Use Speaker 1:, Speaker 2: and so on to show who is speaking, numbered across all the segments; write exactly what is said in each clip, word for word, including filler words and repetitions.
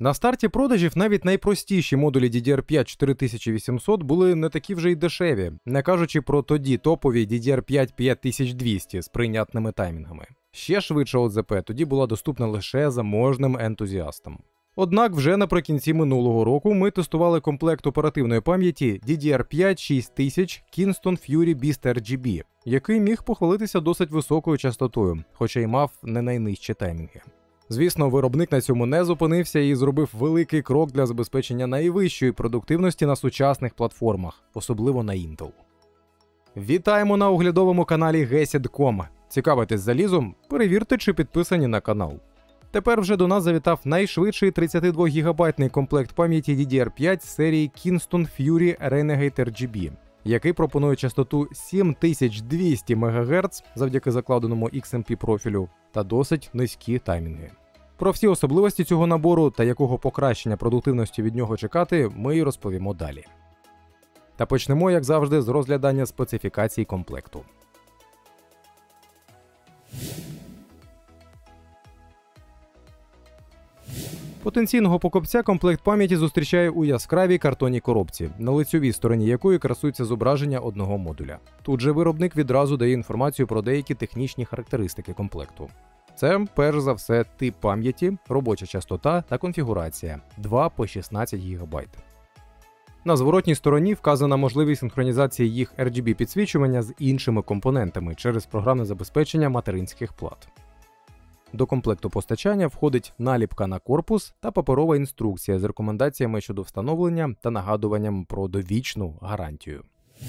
Speaker 1: На старті продажів навіть найпростіші модулі ді ді ар п'ять чотири тисячі вісімсот були не такі вже й дешеві, не кажучи про тоді топові ді ді ар п'ять п'ять тисяч двісті з прийнятними таймінгами. Ще швидша о зет пі тоді була доступна лише заможним ентузіастам. Однак вже наприкінці минулого року ми тестували комплект оперативної пам'яті ді ді ар п'ять шість тисяч Kingston Fury Beast ар джі бі, який міг похвалитися досить високою частотою, хоча й мав не найнижчі таймінги. Звісно, виробник на цьому не зупинився і зробив великий крок для забезпечення найвищої продуктивності на сучасних платформах, особливо на Intel. Вітаємо на оглядовому каналі гесід крапка ком. Цікавитесь залізом? Перевірте, чи підписані на канал. Тепер вже до нас завітав найшвидший тридцятидвогігабайтний комплект пам'яті ді ді ар п'ять серії Kingston Fury Renegade ар джі бі, який пропонує частоту сім тисяч двісті мегагерц завдяки закладеному ікс ем пі профілю та досить низькі таймінги. Про всі особливості цього набору та якого покращення продуктивності від нього чекати, ми й розповімо далі. Та почнемо, як завжди, з розглядання специфікацій комплекту. Потенційного покупця комплект пам'яті зустрічає у яскравій картонній коробці, на лицьовій стороні якої красується зображення одного модуля. Тут же виробник відразу дає інформацію про деякі технічні характеристики комплекту. Це, перш за все, тип пам'яті, робоча частота та конфігурація – два по шістнадцять гігабайт. На зворотній стороні вказана можливість синхронізації їх ар джі бі-підсвічування з іншими компонентами через програмне забезпечення материнських плат. До комплекту постачання входить наліпка на корпус та паперова інструкція з рекомендаціями щодо встановлення та нагадуванням про довічну гарантію.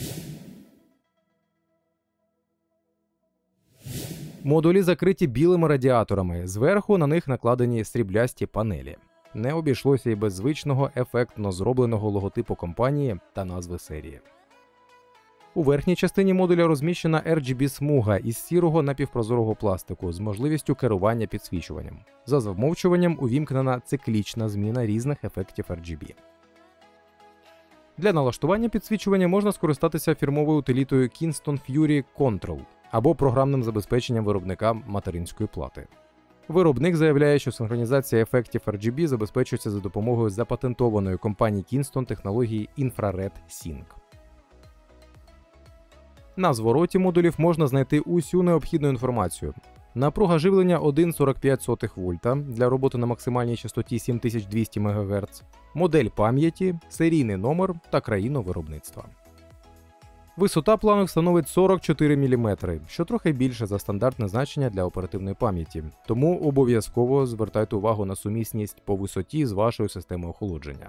Speaker 1: Модулі закриті білими радіаторами, зверху на них накладені сріблясті панелі. Не обійшлося і без звичного ефектно зробленого логотипу компанії та назви серії. У верхній частині модуля розміщена ар джі бі-смуга із сірого напівпрозорого пластику з можливістю керування підсвічуванням. За замовчуванням увімкнена циклічна зміна різних ефектів ар джі бі. Для налаштування підсвічування можна скористатися фірмовою утилітою Kingston Fury Control або програмним забезпеченням виробника материнської плати. Виробник заявляє, що синхронізація ефектів ар джі бі забезпечується за допомогою запатентованої компанії Kingston технології Infrared Sync. На звороті модулів можна знайти усю необхідну інформацію. Напруга живлення один цілих сорок п'ять сотих вольта для роботи на максимальній частоті сім тисяч двісті мегагерц, модель пам'яті, серійний номер та країну виробництва. Висота планок становить сорок чотири міліметри, що трохи більше за стандартне значення для оперативної пам'яті, тому обов'язково звертайте увагу на сумісність по висоті з вашою системою охолодження.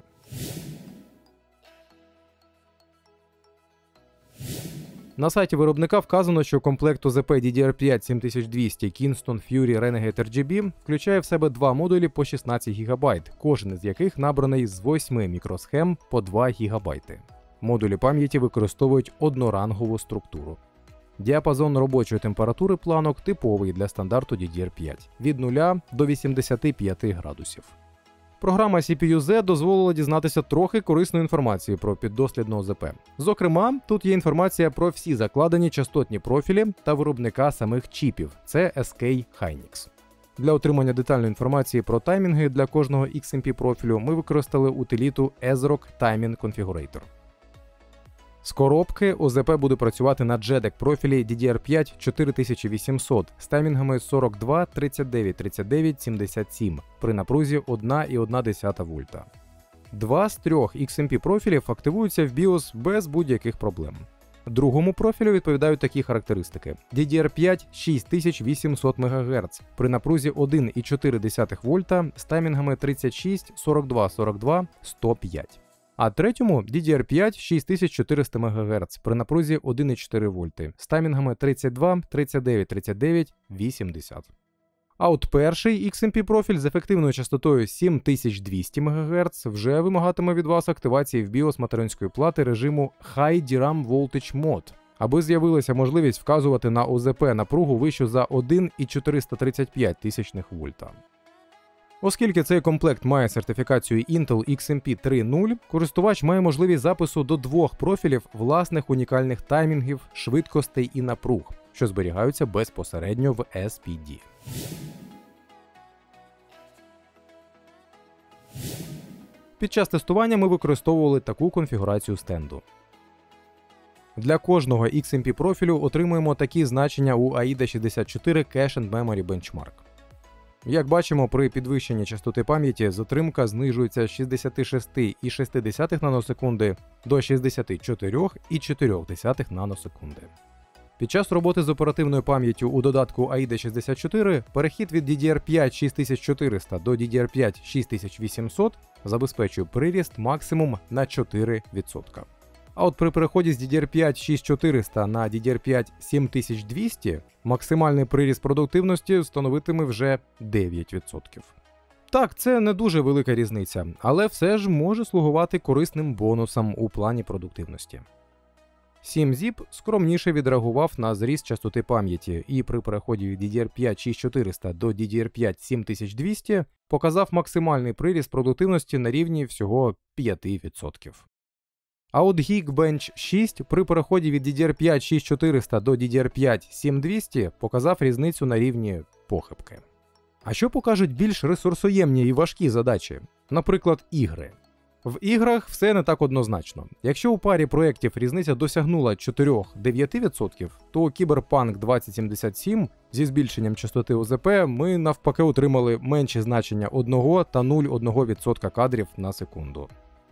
Speaker 1: На сайті виробника вказано, що комплект о зет пі ді ді ар п'ять сім тисяч двісті Kingston Fury Renegade ар джі бі включає в себе два модулі по шістнадцять гігабайт, кожен з яких набраний з восьми мікросхем по два гігабайти. Модулі пам'яті використовують однорангову структуру. Діапазон робочої температури планок типовий для стандарту ді ді ар п'ять – від нуля до вісімдесяти п'яти градусів. Програма сі пі ю-Z дозволила дізнатися трохи корисної інформації про піддослідну о зет пі. Зокрема, тут є інформація про всі закладені частотні профілі та виробника самих чіпів – це ес кей Hynix. Для отримання детальної інформації про таймінги для кожного ікс ем пі профілю ми використали утиліту езрок Timing Configurator. З коробки о зет пі буде працювати на джедек профілі ді ді ар п'ять чотири тисячі вісімсот з таймінгами сорок два, тридцять дев'ять, тридцять дев'ять, сімдесят сім при напрузі один цілих одна десята вольта. Два з трьох ікс ем пі профілів активуються в біос без будь-яких проблем. Другому профілю відповідають такі характеристики: ді ді ар п'ять шість тисяч вісімсот мегагерц при напрузі один цілих чотири десятих вольта з таймінгами тридцять шість, сорок два, сорок два, сто п'ять. А третьому ді ді ар п'ять шість тисяч чотириста мегагерц при напрузі один цілих чотири вольти з таймінгами тридцять два, тридцять дев'ять, тридцять дев'ять, вісімдесят. А от перший ікс ем пі профіль з ефективною частотою сім тисяч двісті мегагерц вже вимагатиме від вас активації в біос материнської плати режиму High ді рам Voltage Mode, аби з'явилася можливість вказувати на о зет пі напругу вищу за один цілих чотириста тридцять п'ять тисячних вольта. Оскільки цей комплект має сертифікацію Intel ікс ем пі три нуль, користувач має можливість запису до двох профілів власних унікальних таймінгів, швидкостей і напруг, що зберігаються безпосередньо в ес пі ді. Під час тестування ми використовували таку конфігурацію стенду. Для кожного ікс ем пі профілю отримуємо такі значення у аїда шістдесят чотири Cache and Memory Benchmark. Як бачимо, при підвищенні частоти пам'яті затримка знижується з шістдесят шість цілих шість десятих наносекунди до шістдесят чотири цілих чотири десятих наносекунди. Під час роботи з оперативною пам'яттю у додатку аїда шістдесят чотири перехід від ді ді ар п'ять шість тисяч чотириста до ді ді ар п'ять шість тисяч вісімсот забезпечує приріст максимум на чотири відсотки. А от при переході з ді ді ар п'ять шість тисяч чотириста на ді ді ар п'ять сім тисяч двісті максимальний приріст продуктивності становитиме вже дев'ять відсотків. Так, це не дуже велика різниця, але все ж може слугувати корисним бонусом у плані продуктивності. сім зіп скромніше відреагував на зріст частоти пам'яті і при переході від ді ді ар п'ять шість тисяч чотириста до ді ді ар п'ять сім тисяч двісті показав максимальний приріст продуктивності на рівні всього п'ять відсотків. А от Geekbench шість при переході від ді ді ар п'ять шість тисяч чотириста до ді ді ар п'ять сім тисяч двісті показав різницю на рівні похибки. А що покажуть більш ресурсоємні і важкі задачі? Наприклад, ігри. В іграх все не так однозначно. Якщо у парі проєктів різниця досягнула чотири-дев'ять відсотків, то у Cyberpunk двадцять сімдесят сім зі збільшенням частоти о зе пе ми навпаки отримали менші значення один та нуль цілих одна десята відсотка кадрів на секунду.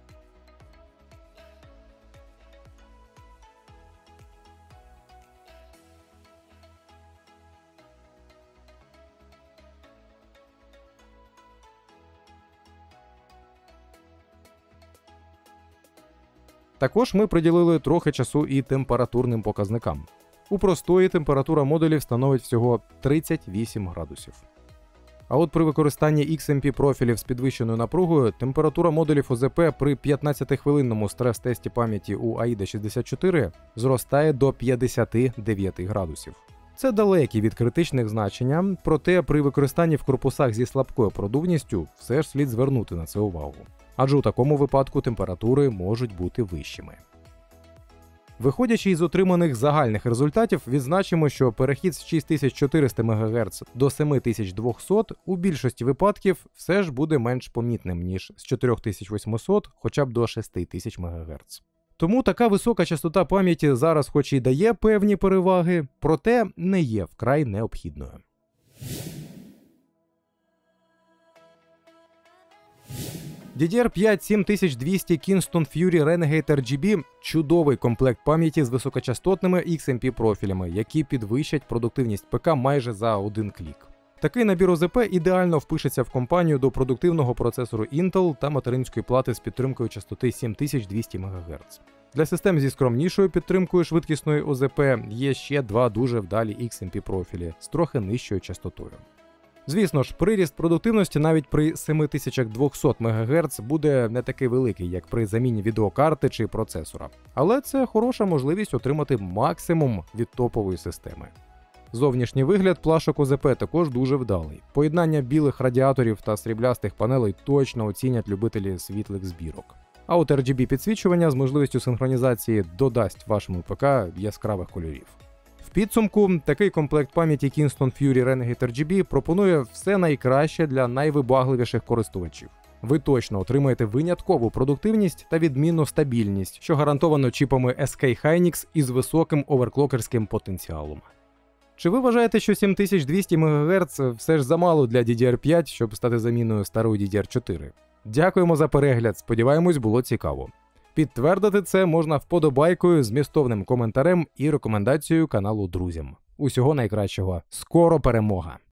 Speaker 1: Також ми приділили трохи часу і температурним показникам. У простої температура модулів становить всього тридцять вісім градусів. А от при використанні ікс ем пі профілів з підвищеною напругою температура модулів о зе пе при п'ятнадцятихвилинному стрес-тесті пам'яті у аїда шістдесят чотири зростає до п'ятдесят дев'ять градусів. Це далекі від критичних значення, проте при використанні в корпусах зі слабкою продувністю все ж слід звернути на це увагу. Адже у такому випадку температури можуть бути вищими. Виходячи із отриманих загальних результатів, відзначимо, що перехід з шість тисяч чотириста мегагерц до сім тисяч двісті у більшості випадків все ж буде менш помітним, ніж з чотири тисячі вісімсот хоча б до шість тисяч мегагерц. Тому така висока частота пам'яті зараз хоч і дає певні переваги, проте не є вкрай необхідною. ді ді ар п'ять сім тисяч двісті Kingston Fury Renegade ар джі бі – чудовий комплект пам'яті з високочастотними ікс ем пі профілями, які підвищать продуктивність ПК майже за один клік. Такий набір о зе пе ідеально впишеться в компанію до продуктивного процесору Intel та материнської плати з підтримкою частоти сім тисяч двісті мегагерц. Для систем зі скромнішою підтримкою швидкісної о зе пе є ще два дуже вдалі ікс ем пі профілі з трохи нижчою частотою. Звісно ж, приріст продуктивності навіть при сім тисяч двісті мегагерц буде не такий великий, як при заміні відеокарти чи процесора. Але це хороша можливість отримати максимум від топової системи. Зовнішній вигляд плашок о зе пе також дуже вдалий. Поєднання білих радіаторів та сріблястих панелей точно оцінять любителі світлих збірок. А от ар джі бі підсвічування з можливістю синхронізації додасть вашому ПК яскравих кольорів. В підсумку, такий комплект пам'яті Kingston Fury Renegade ар джі бі пропонує все найкраще для найвибагливіших користувачів. Ви точно отримаєте виняткову продуктивність та відмінну стабільність, що гарантовано чіпами ес кей Hynix із високим оверклокерським потенціалом. Чи ви вважаєте, що сім тисяч двісті мегагерц все ж замало для ді ді ар п'ять, щоб стати заміною старої ді ді ар чотири? Дякуємо за перегляд, сподіваємось, було цікаво. Підтвердити це можна вподобайкою, змістовним коментарем і рекомендацією каналу друзям. Усього найкращого. Скоро перемога!